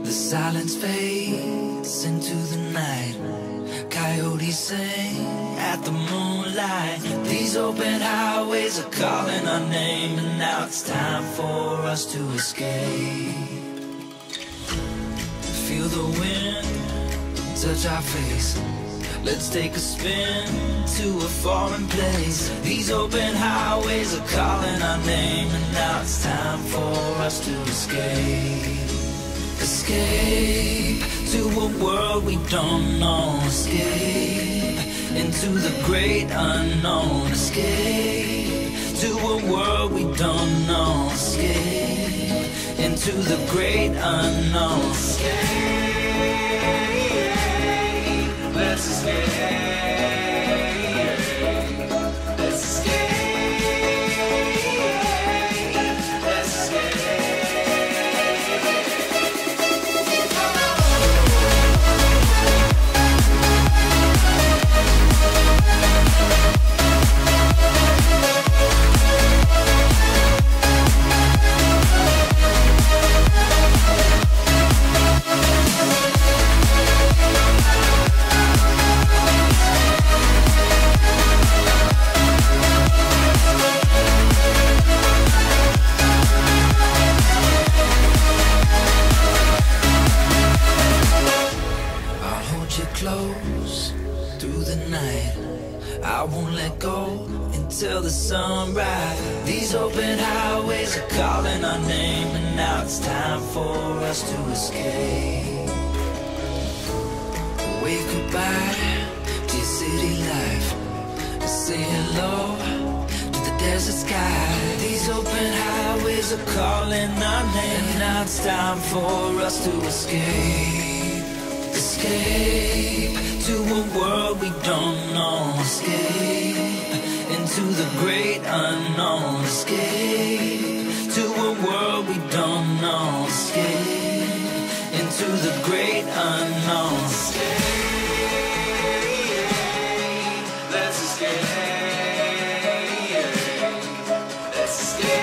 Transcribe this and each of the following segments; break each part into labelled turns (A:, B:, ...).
A: The silence fades into the night. Coyotes sing at the moonlight. These open highways are calling our name, and now it's time for us to escape. Feel the wind touch our face. Let's take a spin to a foreign place. These open highways are calling our name, and now it's time for us to escape. Escape to a world we don't know. Escape into the great unknown. Escape to a world we don't know. Escape into the great unknown. Escape, let's escape. Close through the night. I won't let go until the sunrise. These open highways are calling our name, and now it's time for us to escape. Wave goodbye to your city life. Say hello to the desert sky. These open highways are calling our name, and now it's time for us to escape. Escape to a world we don't know. Escape into the great unknown. Escape to a world we don't know. Escape into the great unknown. Escape, let's escape. Let's escape.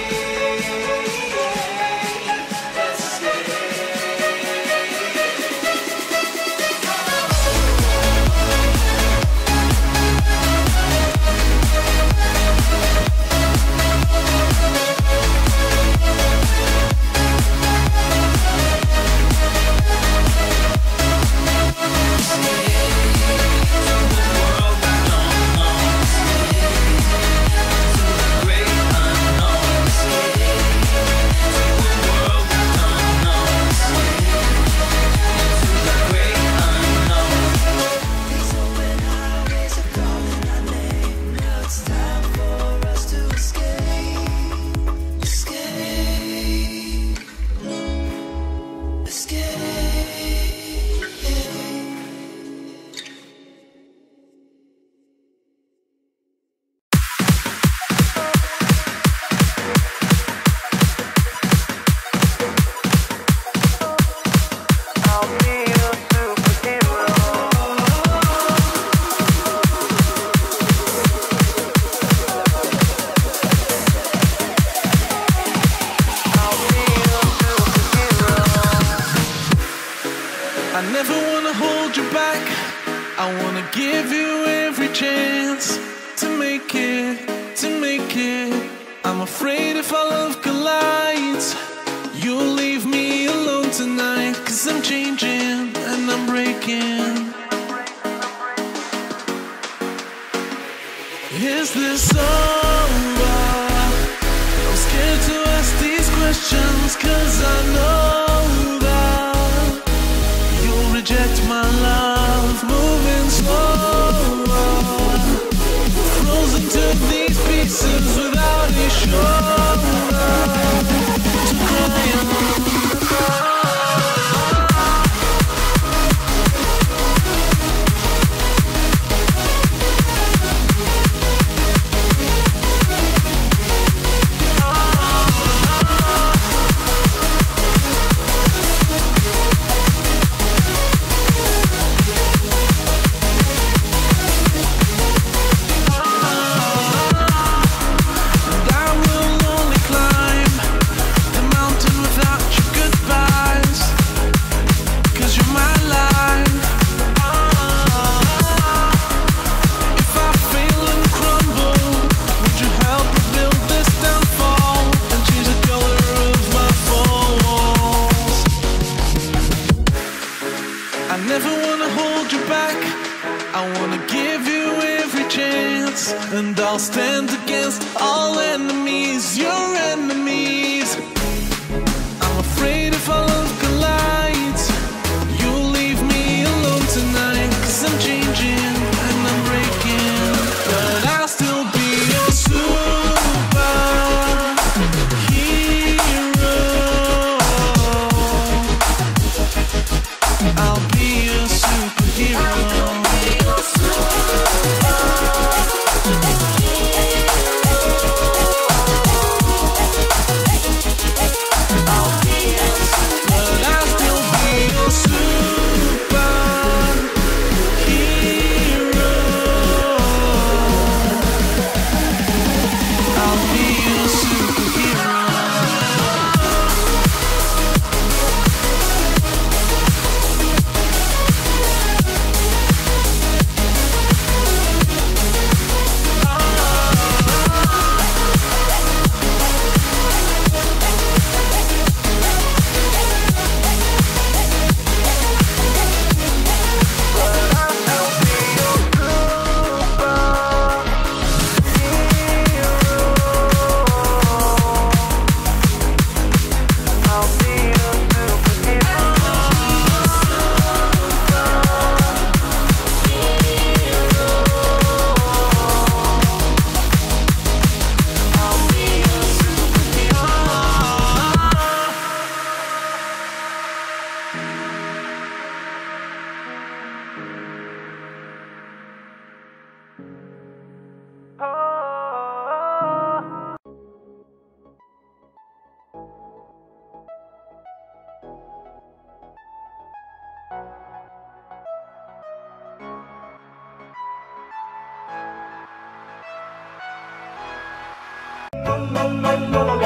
B: I never wanna hold you back. I wanna give you every chance to make it, to make it. I'm afraid if our love collides, you'll leave me alone tonight. 'Cause I'm changing and I'm breaking. Is this over? I'm scared to ask these questions, 'cause I know that you'll reject my love. Moving slower, frozen to these pieces without a shoulder. I'll stand against all enemies, your enemies. I'm afraid if our love collides, you'll leave me alone tonight. 'Cause I'm changing and I'm breaking, but I'll still be your superhero. I'll be your superhero.
C: No, no, no, no, no.